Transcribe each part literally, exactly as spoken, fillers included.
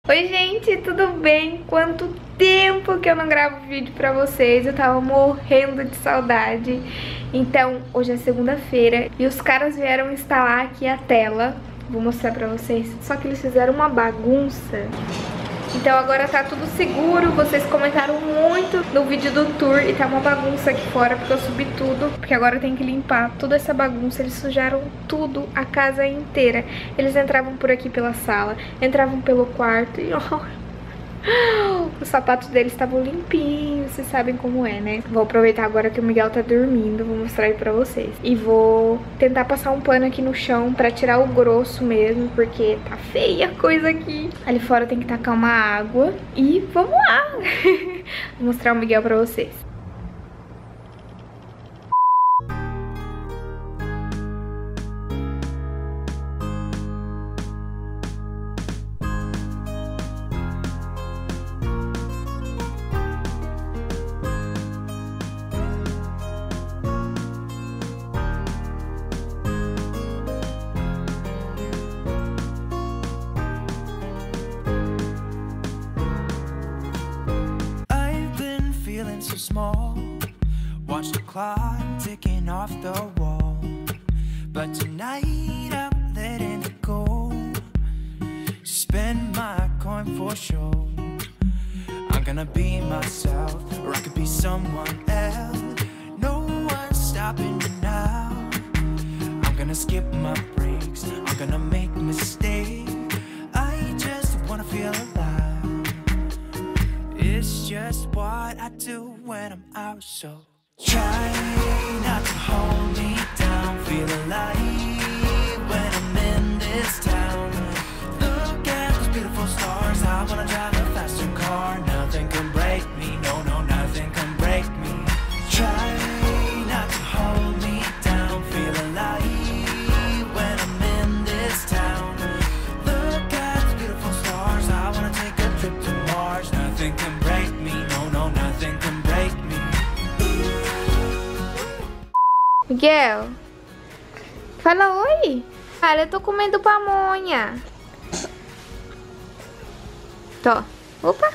Oi gente, tudo bem? Quanto tempo que eu não gravo vídeo pra vocês, eu tava morrendo de saudade. Então, hoje é segunda-feira e os caras vieram instalar aqui a tela. Vou mostrar pra vocês, só que eles fizeram uma bagunça. Então agora tá tudo seguro, vocês comentaram muito no vídeo do tour e tá uma bagunça aqui fora porque eu subi tudo, porque agora eu tenho que limpar toda essa bagunça. Eles sujaram tudo, a casa inteira. Eles entravam por aqui pela sala, entravam pelo quarto e ó, os sapatos deles estavam limpinhos, vocês sabem como é, né? Vou aproveitar agora que o Miguel tá dormindo, vou mostrar aí pra vocês. E vou tentar passar um pano aqui no chão pra tirar o grosso mesmo, porque tá feia a coisa aqui. Ali fora tem que tacar uma água e vamos lá! Vou mostrar o Miguel pra vocês. So small, watch the clock ticking off the wall, but tonight I'm letting it go. Spend my coin for sure. I'm gonna be myself, or I could be someone else. No one's stopping me now. I'm gonna skip my breaks, I'm gonna make mistakes. I just wanna feel alive. It's just what I do when I'm out, so try not to hold me down. Feel alive when I'm in this town. Look at those beautiful stars. I wanna drive a faster car. Nothing can break me, no, no, nothing can break me. Try not to hold me down. Feel alive when I'm in this town. Look at those beautiful stars. I wanna take a trip to Mars. Nothing can break me, no, no, nothing can break me. Miguel, fala oi. Cara, eu tô comendo pamonha. Tô. Opa.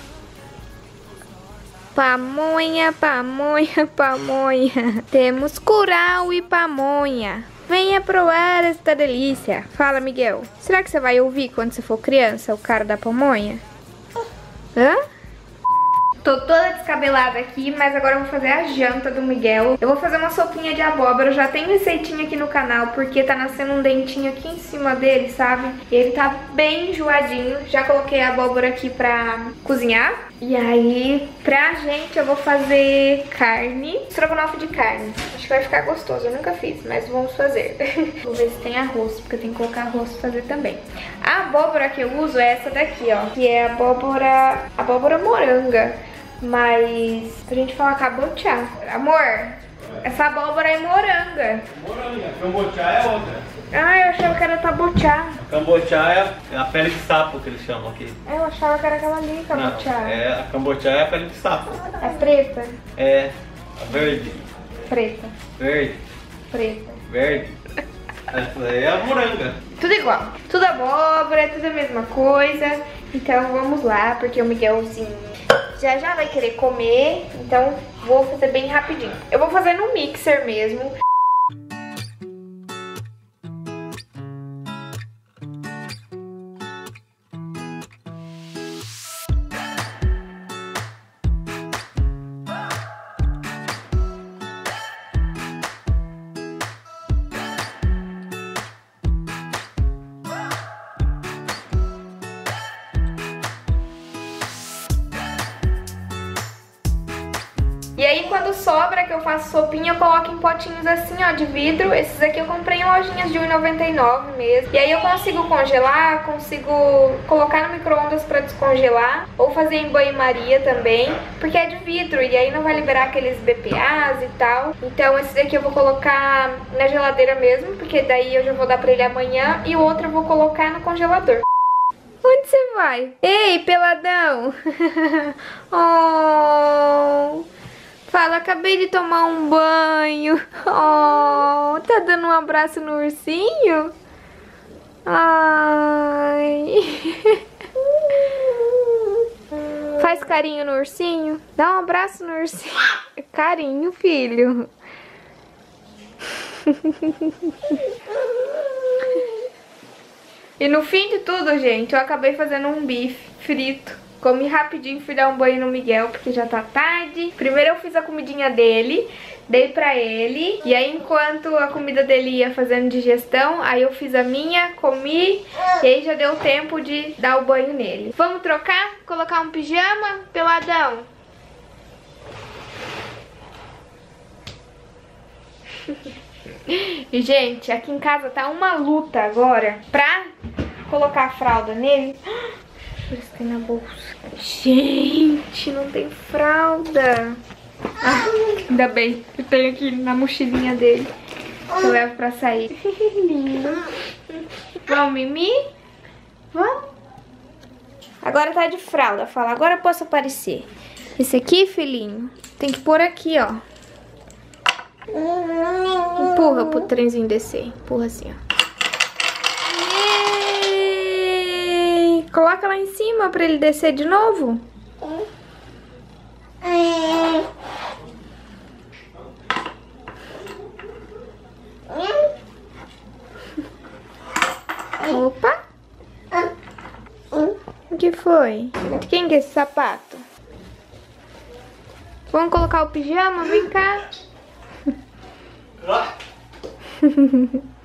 Pamonha, pamonha, pamonha. Temos curau e pamonha. Venha provar esta delícia. Fala, Miguel. Será que você vai ouvir quando você for criança o cara da pamonha? Hã? Tô toda descabelada aqui, mas agora eu vou fazer a janta do Miguel. Eu vou fazer uma sopinha de abóbora. Eu já tenho receitinha aqui no canal, porque tá nascendo um dentinho aqui em cima dele, sabe? E ele tá bem enjoadinho. Já coloquei a abóbora aqui pra cozinhar. E aí, pra gente, eu vou fazer carne, estrogonofe de carne. Acho que vai ficar gostoso, eu nunca fiz, mas vamos fazer. Vou ver se tem arroz, porque eu tenho que colocar arroz pra fazer também. A abóbora que eu uso é essa daqui, ó, que é abóbora, abóbora moranga. Mas a gente fala cabotiá. Amor, essa abóbora é moranga. Moranga, cambotiá é outra. Ah, eu achava que era tabotiá. Cambotiá é a pele de sapo que eles chamam aqui. É, eu achava que era aquela ali, cabotiá. Não, é, a cambotiá é a pele de sapo. É preta? É, a verde. Preta. Verde. Preta. Verde. Essa aí é a moranga. Tudo igual. Tudo abóbora, é tudo a mesma coisa. Então vamos lá, porque o Miguelzinho já já vai querer comer. Então vou fazer bem rapidinho. Eu vou fazer no mixer mesmo. E aí quando sobra, que eu faço sopinha, eu coloco em potinhos assim, ó, de vidro. Esses aqui eu comprei em lojinhas de um real e noventa e nove centavos mesmo. E aí eu consigo congelar, consigo colocar no micro-ondas pra descongelar, ou fazer em banho-maria também, porque é de vidro e aí não vai liberar aqueles B P As e tal. Então esse daqui eu vou colocar na geladeira mesmo, porque daí eu já vou dar pra ele amanhã, e o outro eu vou colocar no congelador. Onde você vai? Ei, peladão! Oh... Fala, acabei de tomar um banho. Oh, tá dando um abraço no ursinho? Ai. Faz carinho no ursinho. Dá um abraço no ursinho. Carinho, filho. E no fim de tudo, gente, eu acabei fazendo um bife frito. Comi rapidinho, fui dar um banho no Miguel, porque já tá tarde. Primeiro eu fiz a comidinha dele, dei pra ele. E aí, enquanto a comida dele ia fazendo digestão, aí eu fiz a minha, comi. E aí já deu tempo de dar o banho nele. Vamos trocar? Colocar um pijama, peladão? E, gente, aqui em casa tá uma luta agora pra colocar a fralda nele. Por isso tem na bolsa. Gente, não tem fralda. Ah, ainda bem que tem aqui na mochilinha dele. Eu levo pra sair. Lindo. Vamos, Mimi? Vamos? Agora tá de fralda. Fala, agora eu posso aparecer. Esse aqui, filhinho, tem que pôr aqui, ó. Empurra pro trenzinho descer. Empurra assim, ó. Coloca lá em cima pra ele descer de novo. Opa! O que foi? De quem que é esse sapato? Vamos colocar o pijama? Vem cá.